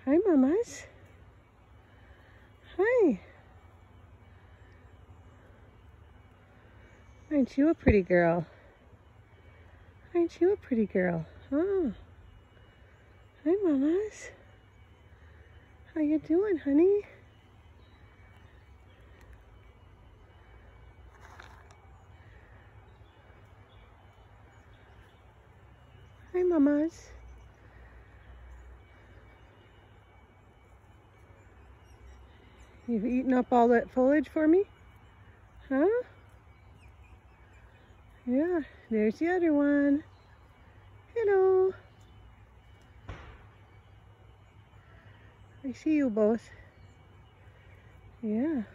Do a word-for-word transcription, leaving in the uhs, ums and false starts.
Hi, mamas. Hi. Aren't you a pretty girl? Aren't you a pretty girl? Oh. Hi, mamas. How you doing, honey? Hi, mamas. You've eaten up all that foliage for me? Huh? Yeah, there's the other one. Hello. I see you both. Yeah.